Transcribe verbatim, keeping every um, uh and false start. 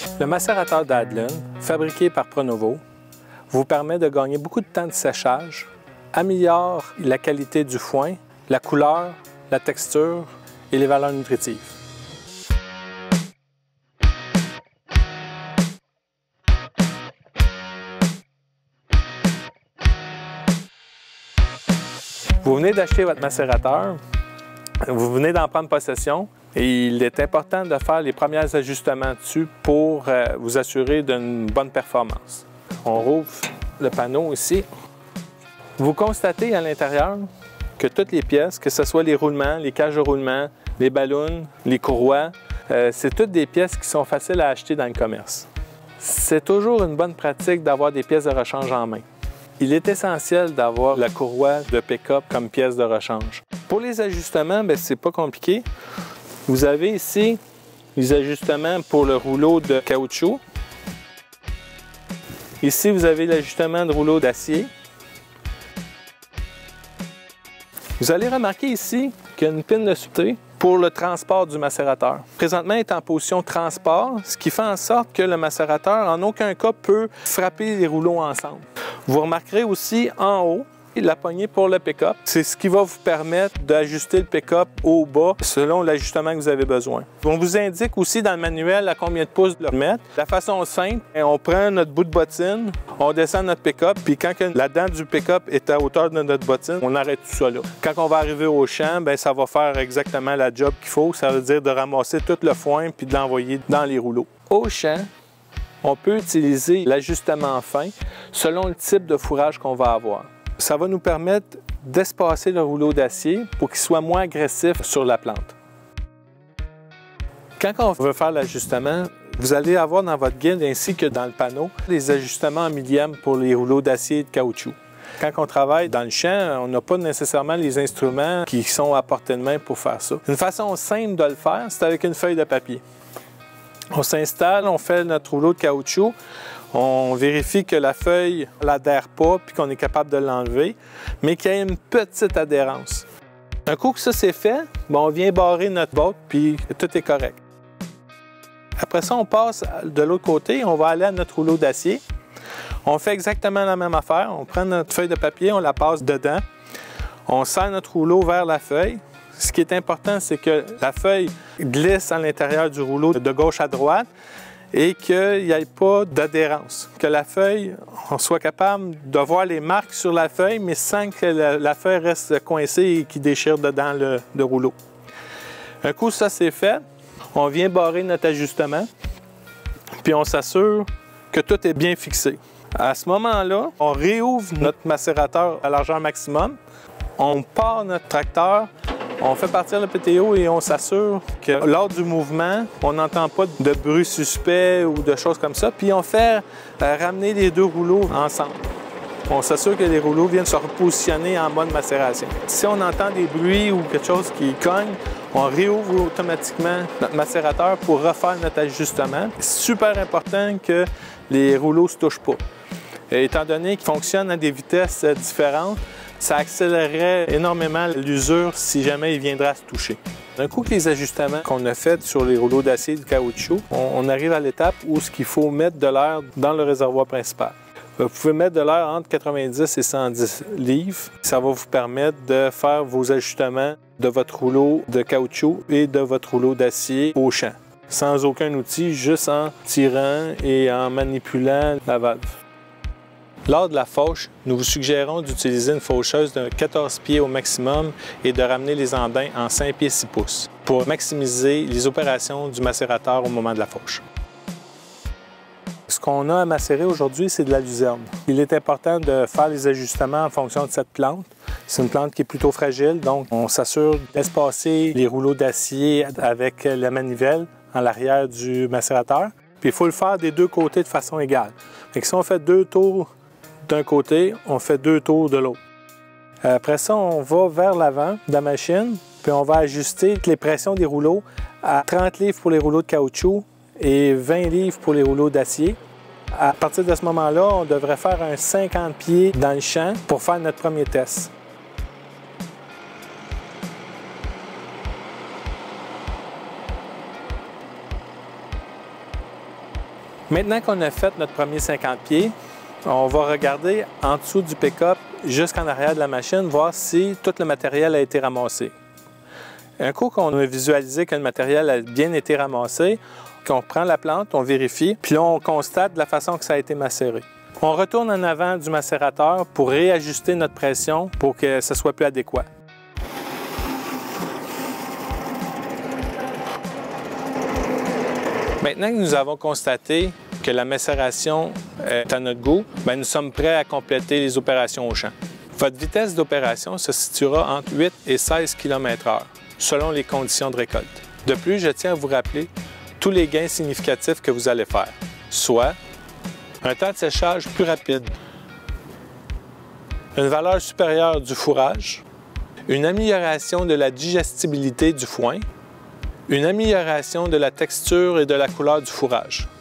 Le macérateur Dadlen, fabriqué par Pronovo, vous permet de gagner beaucoup de temps de séchage, améliore la qualité du foin, la couleur, la texture et les valeurs nutritives. Vous venez d'acheter votre macérateur, vous venez d'en prendre possession et il est important de faire les premiers ajustements dessus pour euh, vous assurer d'une bonne performance. On rouvre le panneau ici. Vous constatez à l'intérieur que toutes les pièces, que ce soit les roulements, les cages de roulement, les ballons, les courroies, euh, c'est toutes des pièces qui sont faciles à acheter dans le commerce. C'est toujours une bonne pratique d'avoir des pièces de rechange en main. Il est essentiel d'avoir la courroie de pick-up comme pièce de rechange. Pour les ajustements, ce n'est pas compliqué. Vous avez ici les ajustements pour le rouleau de caoutchouc. Ici, vous avez l'ajustement de rouleau d'acier. Vous allez remarquer ici qu'il y a une pine de sûreté pour le transport du macérateur. Présentement, il est en position transport, ce qui fait en sorte que le macérateur, en aucun cas, peut frapper les rouleaux ensemble. Vous remarquerez aussi en haut la poignée pour le pick-up. C'est ce qui va vous permettre d'ajuster le pick-up haut ou bas selon l'ajustement que vous avez besoin. On vous indique aussi dans le manuel à combien de pouces le mettre. La façon simple, on prend notre bout de bottine, on descend notre pick-up, puis quand la dent du pick-up est à hauteur de notre bottine, on arrête tout ça là. Quand on va arriver au champ, bien, ça va faire exactement la job qu'il faut. Ça veut dire de ramasser tout le foin puis de l'envoyer dans les rouleaux. Au champ, on peut utiliser l'ajustement fin selon le type de fourrage qu'on va avoir. Ça va nous permettre d'espacer le rouleau d'acier pour qu'il soit moins agressif sur la plante. Quand on veut faire l'ajustement, vous allez avoir dans votre guide ainsi que dans le panneau les ajustements en millième pour les rouleaux d'acier et de caoutchouc. Quand on travaille dans le champ, on n'a pas nécessairement les instruments qui sont à portée de main pour faire ça. Une façon simple de le faire, c'est avec une feuille de papier. On s'installe, on fait notre rouleau de caoutchouc, on vérifie que la feuille n'adhère pas puis qu'on est capable de l'enlever, mais qu'il y ait une petite adhérence. Un coup que ça c'est fait, bon, on vient barrer notre botte puis tout est correct. Après ça, on passe de l'autre côté, on va aller à notre rouleau d'acier. On fait exactement la même affaire, on prend notre feuille de papier, on la passe dedans, on serre notre rouleau vers la feuille. Ce qui est important, c'est que la feuille glisse à l'intérieur du rouleau de gauche à droite et qu'il n'y ait pas d'adhérence. Que la feuille, on soit capable de voir les marques sur la feuille, mais sans que la, la feuille reste coincée et qui déchire dedans le, le rouleau. Un coup ça c'est fait, on vient barrer notre ajustement, puis on s'assure que tout est bien fixé. À ce moment-là, on réouvre notre macérateur à largeur maximum, on part notre tracteur, on fait partir le P T O et on s'assure que lors du mouvement, on n'entend pas de bruit suspect ou de choses comme ça. Puis on fait euh, ramener les deux rouleaux ensemble. On s'assure que les rouleaux viennent se repositionner en mode macération. Si on entend des bruits ou quelque chose qui cogne, on réouvre automatiquement notre macérateur pour refaire notre ajustement. C'est super important que les rouleaux ne se touchent pas. Et étant donné qu'ils fonctionnent à des vitesses différentes, ça accélérerait énormément l'usure si jamais il viendrait à se toucher. Un coup que les ajustements qu'on a faits sur les rouleaux d'acier et de caoutchouc, on, on arrive à l'étape où ce qu'il faut mettre de l'air dans le réservoir principal. Vous pouvez mettre de l'air entre quatre-vingt-dix et cent dix livres. Ça va vous permettre de faire vos ajustements de votre rouleau de caoutchouc et de votre rouleau d'acier au champ, sans aucun outil, juste en tirant et en manipulant la valve. Lors de la fauche, nous vous suggérons d'utiliser une faucheuse de quatorze pieds au maximum et de ramener les andins en cinq pieds six pouces pour maximiser les opérations du macérateur au moment de la fauche. Ce qu'on a à macérer aujourd'hui, c'est de la luzerne. Il est important de faire les ajustements en fonction de cette plante. C'est une plante qui est plutôt fragile, donc on s'assure d'espacer les rouleaux d'acier avec la manivelle en l'arrière du macérateur. Puis il faut le faire des deux côtés de façon égale. Fait que si on fait deux tours d'un côté, on fait deux tours de l'autre. Après ça, on va vers l'avant de la machine, puis on va ajuster les pressions des rouleaux à trente livres pour les rouleaux de caoutchouc et vingt livres pour les rouleaux d'acier. À partir de ce moment-là, on devrait faire un cinquante pieds dans le champ pour faire notre premier test. Maintenant qu'on a fait notre premier cinquante pieds, on va regarder en dessous du pick-up jusqu'en arrière de la machine, voir si tout le matériel a été ramassé. Un coup qu'on a visualisé que le matériel a bien été ramassé, qu'on prend la plante, on vérifie, puis là on constate de la façon que ça a été macéré. On retourne en avant du macérateur pour réajuster notre pression pour que ce soit plus adéquat. Maintenant que nous avons constaté que la macération est à notre goût, bien, nous sommes prêts à compléter les opérations au champ. Votre vitesse d'opération se situera entre huit et seize kilomètres heure, selon les conditions de récolte. De plus, je tiens à vous rappeler tous les gains significatifs que vous allez faire, soit un temps de séchage plus rapide, une valeur supérieure du fourrage, une amélioration de la digestibilité du foin, une amélioration de la texture et de la couleur du fourrage.